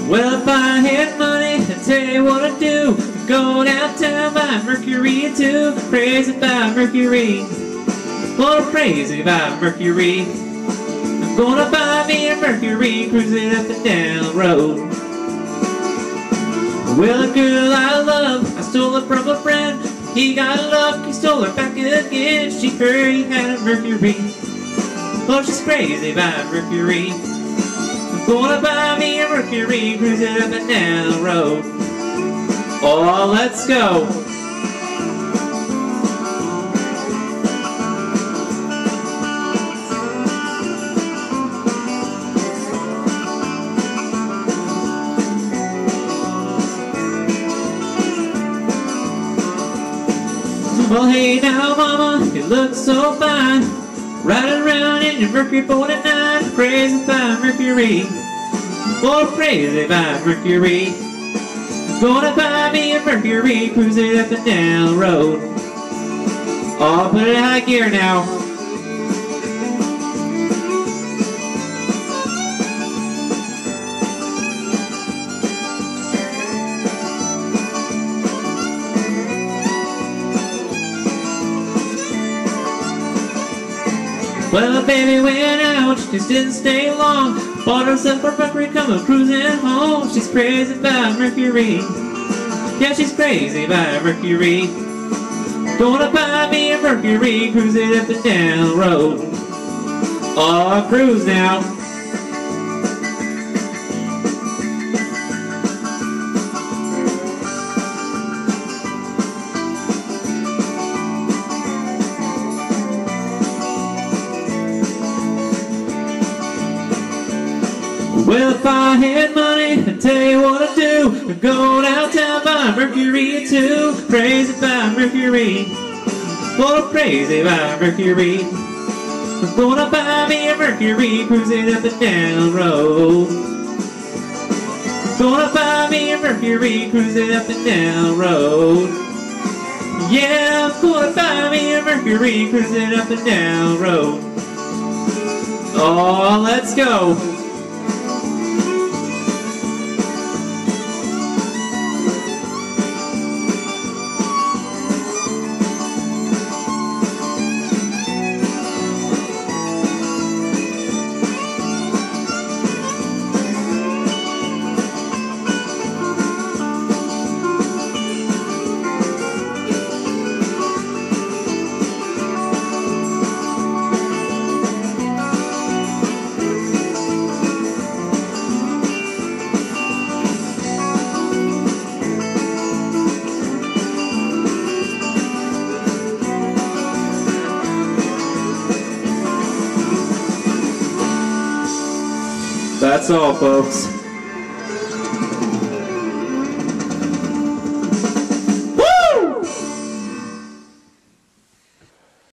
Well, if I had money, I'd tell you what I'd do. Go downtown, buy Mercury too. Crazy by Mercury. Oh, crazy by Mercury. I'm gonna buy me a Mercury, cruising up and down the road. Well, a girl I love, I stole her from a friend. He got lucky, stole her back again. She heard he had a Mercury. Oh, she's crazy by Mercury. I'm gonna buy me a Mercury, cruising up and down the road. Oh, let's go. Well, hey now, mama, you look so fine, riding around in your Mercury 49, crazy by Mercury. Oh, crazy by Mercury. Gonna buy me a Mercury, cruising up and down the road. Oh, put it in high gear now. Well, baby went out, she just didn't stay long. Bought herself a Mercury, coming cruising home. She's crazy by Mercury. Yeah, she's crazy by Mercury. Gonna buy me a Mercury, cruising up and down the road. Oh, cruise now. Well, if I had money, I'd tell you what I'd do. I'd go downtown, buy Mercury too. Crazy by Mercury. Oh, crazy by Mercury. I'm gonna buy me a Mercury, cruising up and down the road. Gonna buy me a Mercury, cruising up and down the road. Yeah, I'm gonna buy me a Mercury, cruising up and down the road. Oh, let's go. That's all, folks.